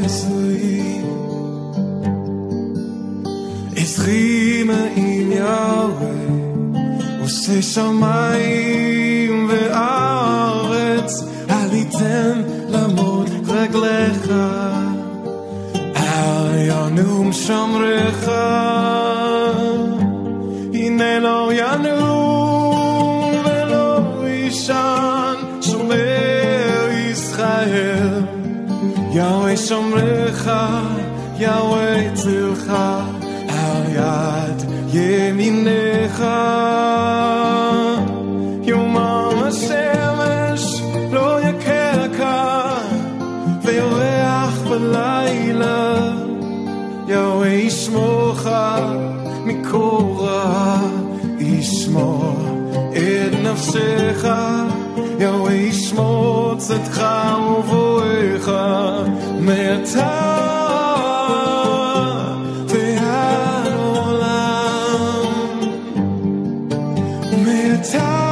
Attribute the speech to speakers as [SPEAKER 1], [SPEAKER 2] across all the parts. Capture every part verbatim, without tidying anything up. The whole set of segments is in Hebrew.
[SPEAKER 1] עזרי עזרי מעם יהוה עושה שמיים וארץ אל יתן למות רגליך אל ינום שמרך הנה לא ינום ולא ישן שומר ישראל יהוה שמרך יהוה צילך על יד ימינך יומם השמש לא יככה ויורח בלילה יהוה ישמורך מקור רע ישמור את נפשך יהוה ישמור צאתך ובואך מעתה ועד עולם מעתה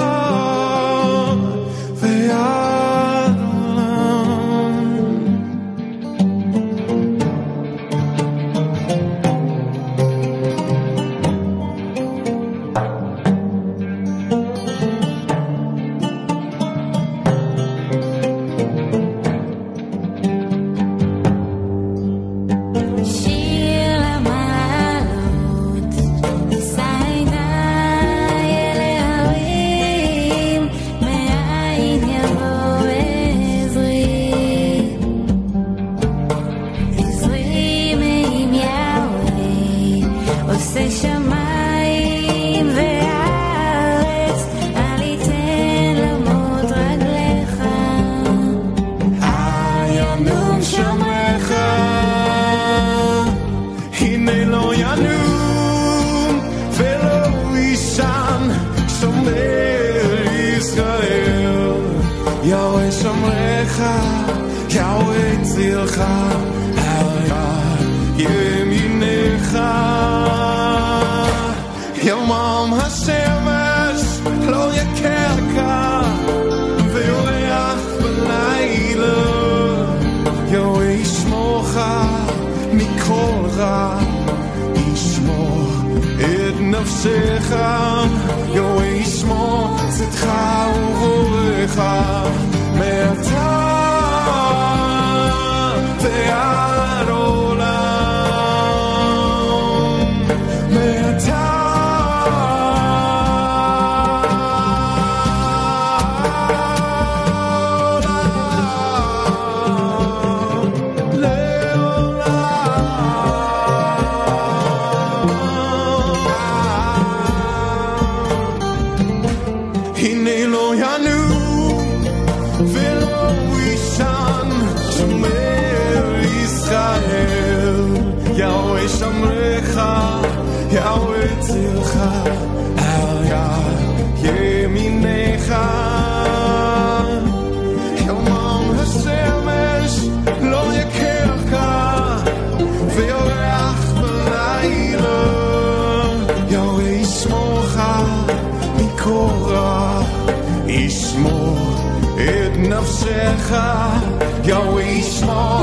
[SPEAKER 1] ועד עולם יהוה צילך על יד ימינך יומם השמש לא יככה ויורח בלילה יהוה ישמורך מכל רע ישמור את נפשך יהוה ישמור צאתך ובואך מעתה ועד עולם מעתה הנה לא ינום ולא ישן שומר ישראל יהוה שמרך יהוה צילך על יד ימינך יומם השמש לא יככה ויורח בלילה יהוה ישמורך מקור רע ישמור את נפשך יהוה ישמור